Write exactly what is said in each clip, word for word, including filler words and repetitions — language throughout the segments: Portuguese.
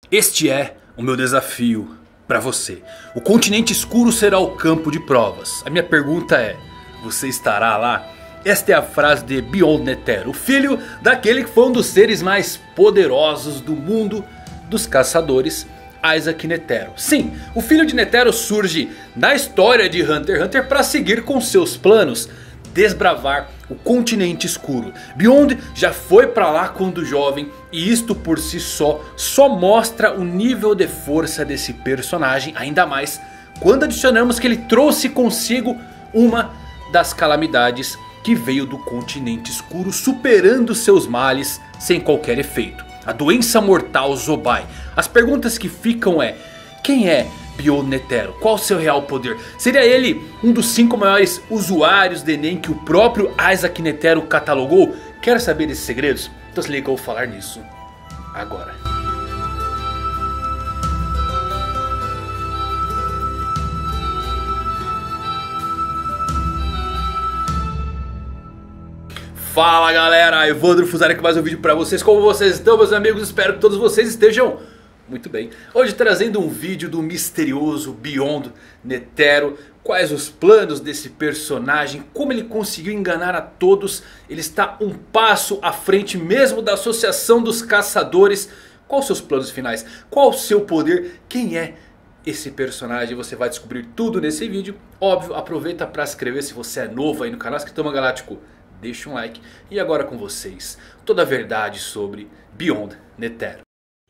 Este é o meu desafio para você. O continente escuro será o campo de provas. A minha pergunta é: você estará lá? Esta é a frase de Beyond Netero, o filho daquele que foi um dos seres mais poderosos do mundo dos caçadores, Isaac Netero. Sim, o filho de Netero surge na história de Hunter x Hunter para seguir com seus planos, desbravar o continente escuro. Beyond já foi para lá quando jovem, e isto por si só só mostra o nível de força desse personagem, ainda mais quando adicionamos que ele trouxe consigo uma das calamidades que veio do continente escuro, superando seus males sem qualquer efeito: a doença mortal Zobai. As perguntas que ficam é: quem é Beyond Netero? Qual o seu real poder? Seria ele um dos cinco maiores usuários de Enem que o próprio Isaac Netero catalogou? Quer saber desses segredos? Então se liga que eu vou falar nisso agora. Fala galera, Evandro Fusari com mais um vídeo pra vocês. Como vocês estão, meus amigos? Espero que todos vocês estejam muito bem. Hoje trazendo um vídeo do misterioso Beyond Netero. Quais os planos desse personagem, como ele conseguiu enganar a todos. Ele está um passo à frente mesmo da associação dos caçadores. Quais os seus planos finais? Qual o seu poder? Quem é esse personagem? Você vai descobrir tudo nesse vídeo. Óbvio, aproveita para se inscrever se você é novo aí no canal Esquitoma Galáctico. Deixa um like. E agora com vocês, toda a verdade sobre Beyond Netero.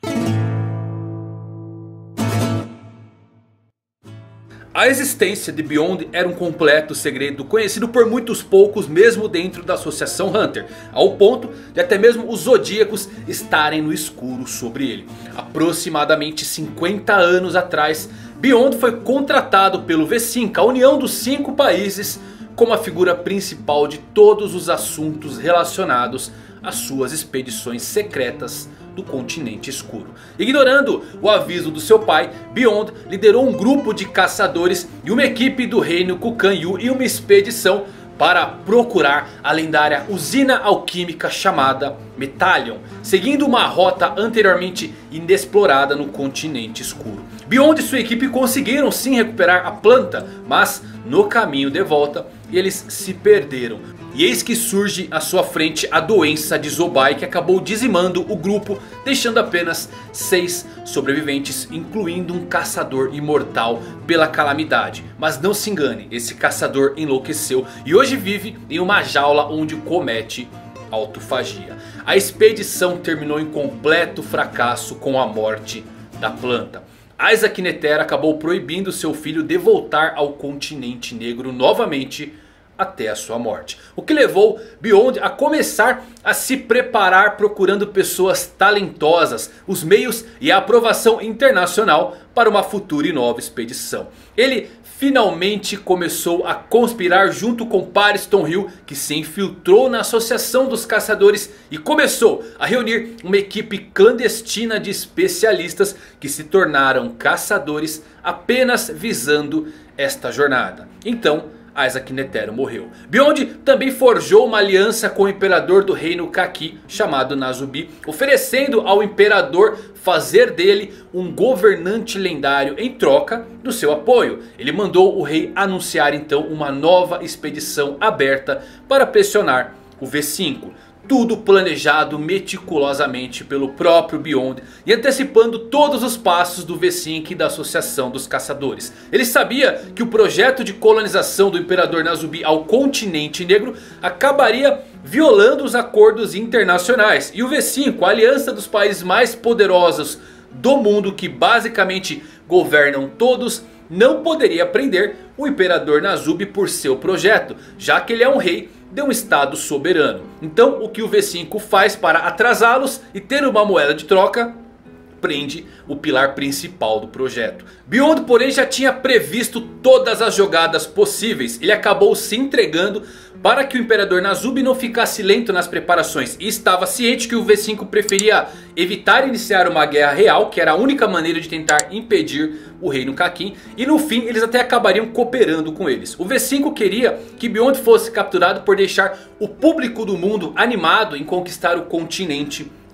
A existência de Beyond era um completo segredo, conhecido por muitos poucos mesmo dentro da Associação Hunter, ao ponto de até mesmo os Zodíacos estarem no escuro sobre ele. Aproximadamente cinquenta anos atrás, Beyond foi contratado pelo V cinco, a união dos cinco países, como a figura principal de todos os assuntos relacionados às suas expedições secretas do continente escuro. Ignorando o aviso do seu pai, Beyond liderou um grupo de caçadores e uma equipe do reino Kukan-Yu em uma expedição para procurar a lendária usina alquímica chamada Metalion, seguindo uma rota anteriormente inexplorada no continente escuro. Beyond e sua equipe conseguiram sim recuperar a planta, mas no caminho de volta eles se perderam. E eis que surge à sua frente a doença de Zobai, que acabou dizimando o grupo, deixando apenas seis sobreviventes, incluindo um caçador imortal pela calamidade. Mas não se engane, esse caçador enlouqueceu e hoje vive em uma jaula onde comete autofagia. A expedição terminou em completo fracasso com a morte da planta. Isaac Netero acabou proibindo seu filho de voltar ao continente negro novamente até a sua morte. O que levou Beyond a começar a se preparar procurando pessoas talentosas, os meios e a aprovação internacional para uma futura e nova expedição. Ele finalmente começou a conspirar junto com Pariston Hill, que se infiltrou na Associação dos Caçadores e começou a reunir uma equipe clandestina de especialistas que se tornaram caçadores apenas visando esta jornada. Então Isaac Netero morreu. Beyond também forjou uma aliança com o imperador do reino Kaki, chamado Nazubi, oferecendo ao imperador fazer dele um governante lendário em troca do seu apoio. Ele mandou o rei anunciar então uma nova expedição aberta para pressionar o V cinco. Tudo planejado meticulosamente pelo próprio Beyond e antecipando todos os passos do V cinco e da Associação dos Caçadores. Ele sabia que o projeto de colonização do Imperador Nazubi ao continente negro acabaria violando os acordos internacionais. E o V cinco, a aliança dos países mais poderosos do mundo, que basicamente governam todos, não poderia prender o Imperador Nazubi por seu projeto, já que ele é um rei de um estado soberano. Então o que o V cinco faz para atrasá-los e ter uma moeda de troca? Prende o pilar principal do projeto. Beyond, porém, já tinha previsto todas as jogadas possíveis. Ele acabou se entregando para que o Imperador Nazubi não ficasse lento nas preparações. E estava ciente que o V cinco preferia evitar iniciar uma guerra real, que era a única maneira de tentar impedir o reino Kakin. E no fim eles até acabariam cooperando com eles. O V cinco queria que Beyond fosse capturado por deixar o público do mundo animado em conquistar o continente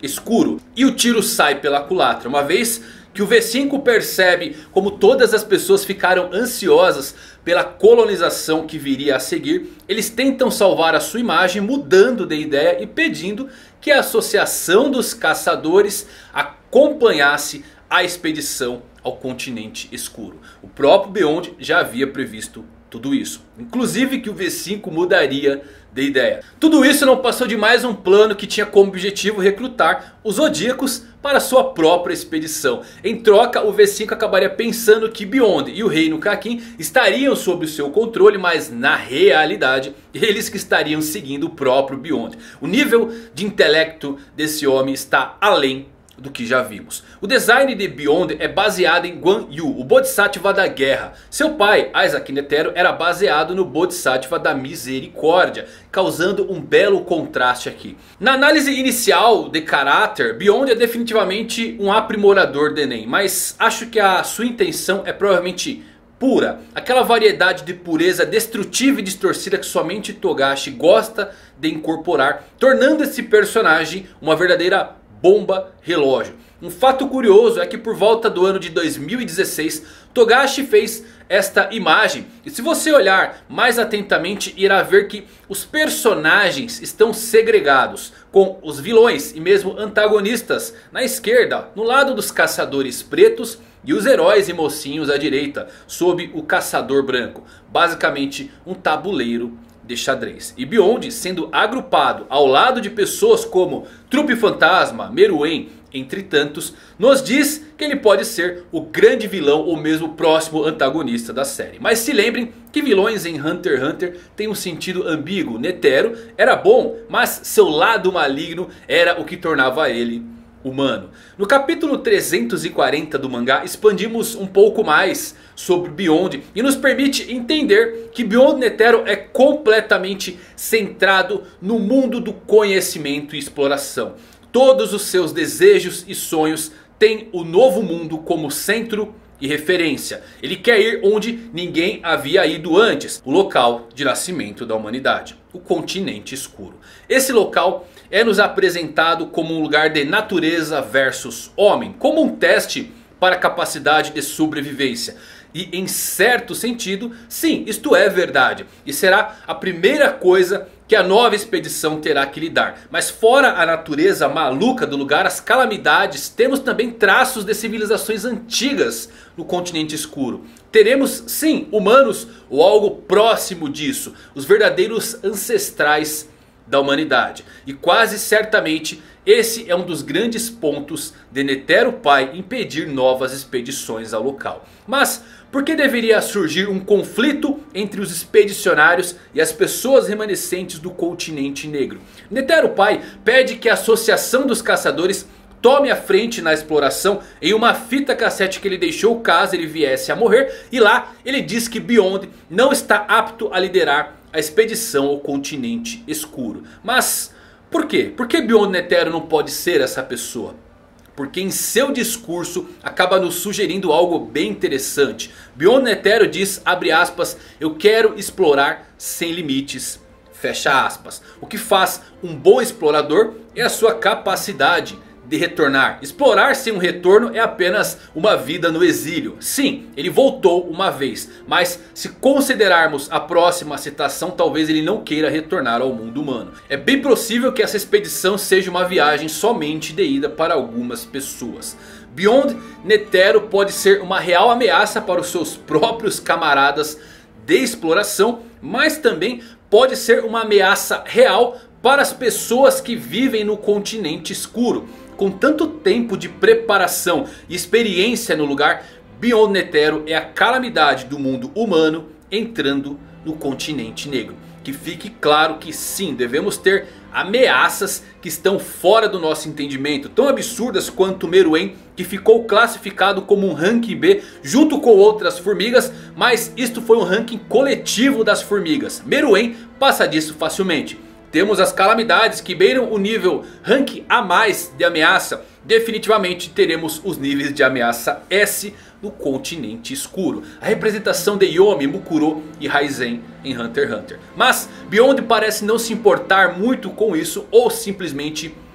escuro. E o tiro sai pela culatra, uma vez que o V cinco percebe como todas as pessoas ficaram ansiosas pela colonização que viria a seguir. Eles tentam salvar a sua imagem mudando de ideia e pedindo que a Associação dos Caçadores acompanhasse a expedição ao continente escuro. O próprio Beyond já havia previsto tudo isso. Inclusive que o V cinco mudaria de ideia. Tudo isso não passou de mais um plano que tinha como objetivo recrutar os Zodíacos para sua própria expedição. Em troca, o V cinco acabaria pensando que Beyond e o Reino Kakin estariam sob o seu controle, mas na realidade eles que estariam seguindo o próprio Beyond. O nível de intelecto desse homem está além do que já vimos. O design de Beyond é baseado em Guan Yu, o Bodhisattva da guerra. Seu pai, Isaac Netero, era baseado no Bodhisattva da misericórdia, causando um belo contraste aqui. Na análise inicial de caráter, Beyond é definitivamente um aprimorador de Nen, mas acho que a sua intenção é provavelmente pura. Aquela variedade de pureza destrutiva e distorcida que somente Togashi gosta de incorporar, tornando esse personagem uma verdadeira bomba relógio. Um fato curioso é que por volta do ano de dois mil e dezesseis, Togashi fez esta imagem. E se você olhar mais atentamente, irá ver que os personagens estão segregados, com os vilões e mesmo antagonistas na esquerda, no lado dos caçadores pretos, e os heróis e mocinhos à direita, sob o caçador branco. Basicamente um tabuleiro de xadrez. E Beyond sendo agrupado ao lado de pessoas como Trupe Fantasma, Meruem, entre tantos, nos diz que ele pode ser o grande vilão ou mesmo o próximo antagonista da série. Mas se lembrem que vilões em Hunter x Hunter têm um sentido ambíguo. Netero era bom, mas seu lado maligno era o que tornava ele humano. No capítulo trezentos e quarenta do mangá expandimos um pouco mais sobre Beyond e nos permite entender que Beyond Netero é completamente centrado no mundo do conhecimento e exploração. Todos os seus desejos e sonhos têm o novo mundo como centro e referência. Ele quer ir onde ninguém havia ido antes, o local de nascimento da humanidade, o continente escuro. Esse local é nos apresentado como um lugar de natureza versus homem, como um teste para a capacidade de sobrevivência. E em certo sentido, sim, isto é verdade. E será a primeira coisa que a nova expedição terá que lidar. Mas fora a natureza maluca do lugar, as calamidades, temos também traços de civilizações antigas no continente escuro. Teremos sim humanos ou algo próximo disso, os verdadeiros ancestrais da humanidade. E quase certamente esse é um dos grandes pontos de Netero pai impedir novas expedições ao local. Mas por que deveria surgir um conflito entre os expedicionários e as pessoas remanescentes do continente negro? Netero pai pede que a Associação dos Caçadores tome a frente na exploração em uma fita cassete que ele deixou caso ele viesse a morrer. E lá ele diz que Beyond não está apto a liderar a expedição ao continente escuro. Mas por quê? Por que Beyond Netero não pode ser essa pessoa? Porque em seu discurso acaba nos sugerindo algo bem interessante. Beyond Netero diz, abre aspas, eu quero explorar sem limites, fecha aspas. O que faz um bom explorador é a sua capacidade de retornar. Explorar sem um retorno é apenas uma vida no exílio. Sim, ele voltou uma vez, mas se considerarmos a próxima citação, talvez ele não queira retornar ao mundo humano. É bem possível que essa expedição seja uma viagem somente de ida para algumas pessoas. Beyond Netero pode ser uma real ameaça para os seus próprios camaradas de exploração, mas também pode ser uma ameaça real para as pessoas que vivem no continente escuro. Com tanto tempo de preparação e experiência no lugar, Beyond Netero é a calamidade do mundo humano entrando no continente negro. Que fique claro que sim, devemos ter ameaças que estão fora do nosso entendimento. Tão absurdas quanto Meruem, que ficou classificado como um ranking B junto com outras formigas. Mas isto foi um ranking coletivo das formigas. Meruem passa disso facilmente. Temos as calamidades que beiram o nível rank A mais de ameaça. Definitivamente teremos os níveis de ameaça S no continente escuro. A representação de Yomi, Mukuro e Raizen em Hunter x Hunter. Mas Beyond parece não se importar muito com isso ou simplesmente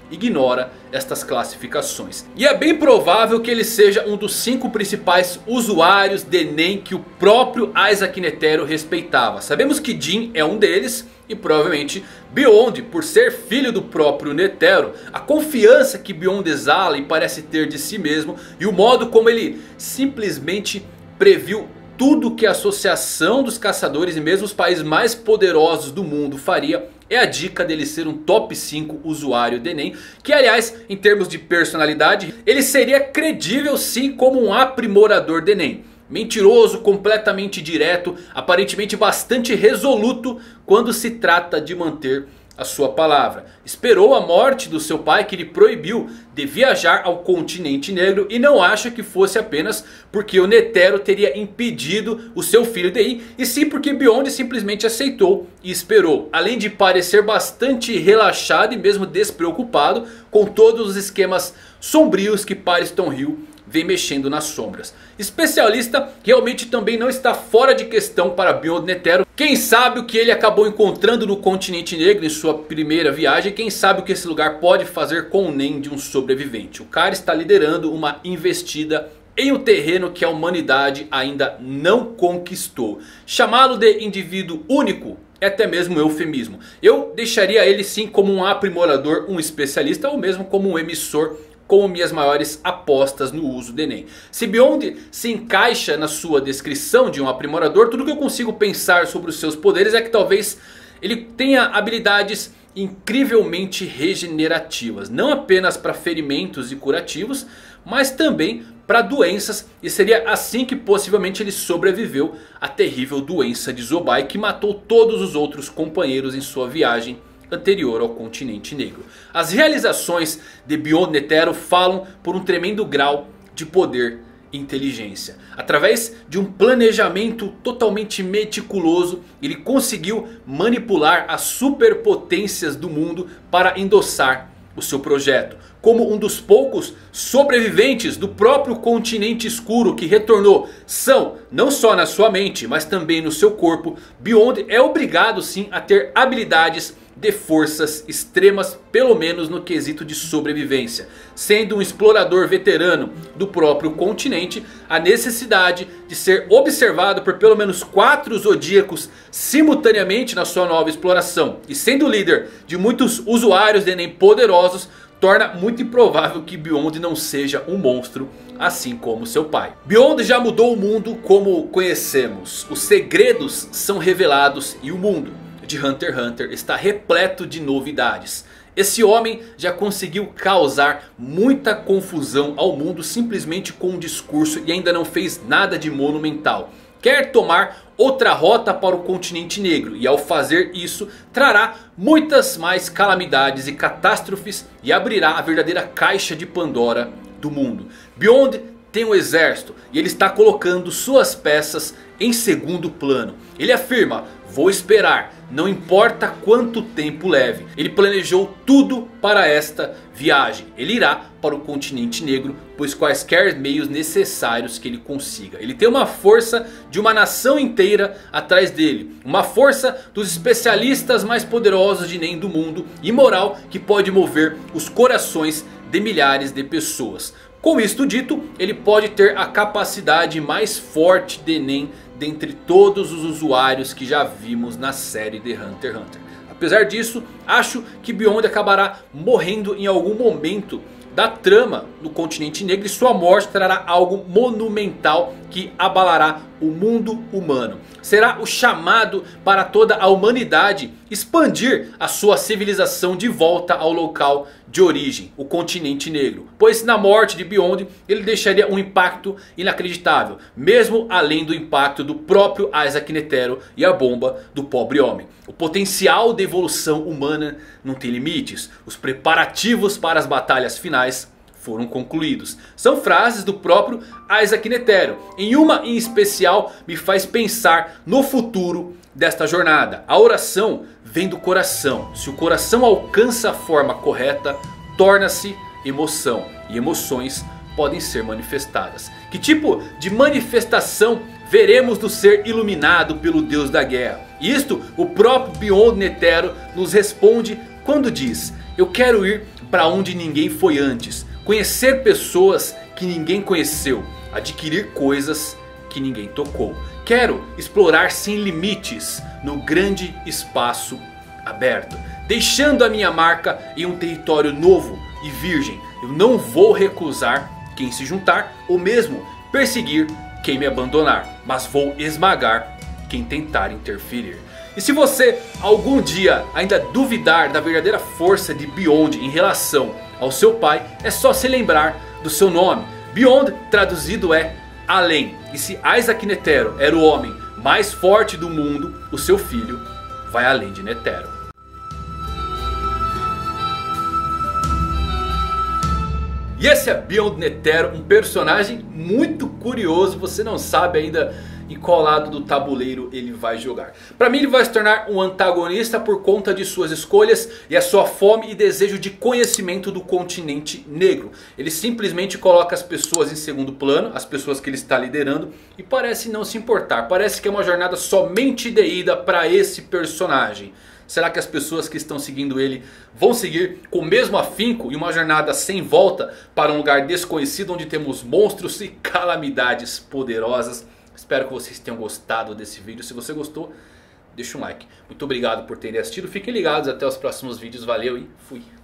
ignora estas classificações. E é bem provável que ele seja um dos cinco principais usuários de Nen que o próprio Isaac Netero respeitava. Sabemos que Jin é um deles e provavelmente Beyond, por ser filho do próprio Netero, a confiança que Beyond exala e parece ter de si mesmo e o modo como ele simplesmente previu tudo que a associação dos caçadores e mesmo os países mais poderosos do mundo faria, é a dica dele ser um top cinco usuário de Nen. Que aliás, em termos de personalidade, ele seria credível sim como um aprimorador de Nen. Mentiroso, completamente direto, aparentemente bastante resoluto quando se trata de manter a sua palavra. Esperou a morte do seu pai que lhe proibiu de viajar ao continente negro. E não acha que fosse apenas porque o Netero teria impedido o seu filho de ir. E sim porque Beyond simplesmente aceitou e esperou. Além de parecer bastante relaxado e mesmo despreocupado com todos os esquemas sombrios que Pariston Hill vem mexendo nas sombras. Especialista realmente também não está fora de questão para Beyond Netero. Quem sabe o que ele acabou encontrando no continente negro em sua primeira viagem. Quem sabe o que esse lugar pode fazer com o Nen de um sobrevivente. O cara está liderando uma investida em um terreno que a humanidade ainda não conquistou. Chamá-lo de indivíduo único é até mesmo um eufemismo. Eu deixaria ele sim como um aprimorador, um especialista ou mesmo como um emissor, como minhas maiores apostas no uso de Nen. Se Beyond se encaixa na sua descrição de um aprimorador, tudo que eu consigo pensar sobre os seus poderes é que talvez ele tenha habilidades incrivelmente regenerativas. Não apenas para ferimentos e curativos, mas também para doenças. E seria assim que possivelmente ele sobreviveu à terrível doença de Zobai, que matou todos os outros companheiros em sua viagem anterior ao continente negro. As realizações de Beyond Netero falam por um tremendo grau de poder e inteligência. Através de um planejamento totalmente meticuloso, ele conseguiu manipular as superpotências do mundo para endossar o seu projeto. Como um dos poucos sobreviventes do próprio continente escuro que retornou são, não só na sua mente, mas também no seu corpo, Beyond é obrigado sim a ter habilidades de forças extremas, pelo menos no quesito de sobrevivência. Sendo um explorador veterano do próprio continente, a necessidade de ser observado por pelo menos quatro zodíacos simultaneamente na sua nova exploração. E sendo líder de muitos usuários de Nen poderosos, torna muito improvável que Beyond não seja um monstro, assim como seu pai. Beyond já mudou o mundo como conhecemos. Os segredos são revelados e o mundo de Hunter x Hunter está repleto de novidades. Esse homem já conseguiu causar muita confusão ao mundo simplesmente com um discurso e ainda não fez nada de monumental. Quer tomar outra rota para o continente negro e ao fazer isso trará muitas mais calamidades e catástrofes e abrirá a verdadeira caixa de Pandora do mundo. Beyond tem um exército e ele está colocando suas peças em segundo plano. Ele afirma: vou esperar, não importa quanto tempo leve. Ele planejou tudo para esta viagem. Ele irá para o continente negro, pois quaisquer meios necessários que ele consiga. Ele tem uma força de uma nação inteira atrás dele. Uma força dos especialistas mais poderosos de Nen do mundo. E moral que pode mover os corações de milhares de pessoas. Com isto dito, ele pode ter a capacidade mais forte de Nen dentre todos os usuários que já vimos na série de Hunter x Hunter. Apesar disso, acho que Beyond acabará morrendo em algum momento da trama no continente negro. E sua morte trará algo monumental que abalará o mundo humano. Será o chamado para toda a humanidade expandir a sua civilização de volta ao local de origem, o continente negro. Pois na morte de Beyond ele deixaria um impacto inacreditável, mesmo além do impacto do próprio Isaac Netero e a bomba do pobre homem. O potencial de evolução humana não tem limites. Os preparativos para as batalhas finais foram concluídos. São frases do próprio Isaac Netero. Em uma em especial me faz pensar no futuro desta jornada. A oração vem do coração. Se o coração alcança a forma correta, torna-se emoção. E emoções podem ser manifestadas. Que tipo de manifestação veremos do ser iluminado pelo Deus da Guerra? Isto o próprio Beyond Netero nos responde quando diz: eu quero ir para onde ninguém foi antes. Conhecer pessoas que ninguém conheceu. Adquirir coisas que ninguém tocou. Quero explorar sem limites no grande espaço aberto. Deixando a minha marca em um território novo e virgem. Eu não vou recusar quem se juntar ou mesmo perseguir quem me abandonar. Mas vou esmagar quem tentar interferir. E se você algum dia ainda duvidar da verdadeira força de Beyond em relação ao seu pai, é só se lembrar do seu nome. Beyond traduzido é além. E se Isaac Netero era o homem mais forte do mundo, o seu filho vai além de Netero. E esse é Beyond Netero, um personagem muito curioso. Você não sabe ainda em qual lado do tabuleiro ele vai jogar. Para mim ele vai se tornar um antagonista por conta de suas escolhas e a sua fome e desejo de conhecimento do continente negro. Ele simplesmente coloca as pessoas em segundo plano, as pessoas que ele está liderando, e parece não se importar. Parece que é uma jornada somente de ida para esse personagem. Será que as pessoas que estão seguindo ele vão seguir com o mesmo afinco e uma jornada sem volta para um lugar desconhecido onde temos monstros e calamidades poderosas? Espero que vocês tenham gostado desse vídeo. Se você gostou, deixa um like. Muito obrigado por terem assistido. Fiquem ligados até os próximos vídeos. Valeu e fui.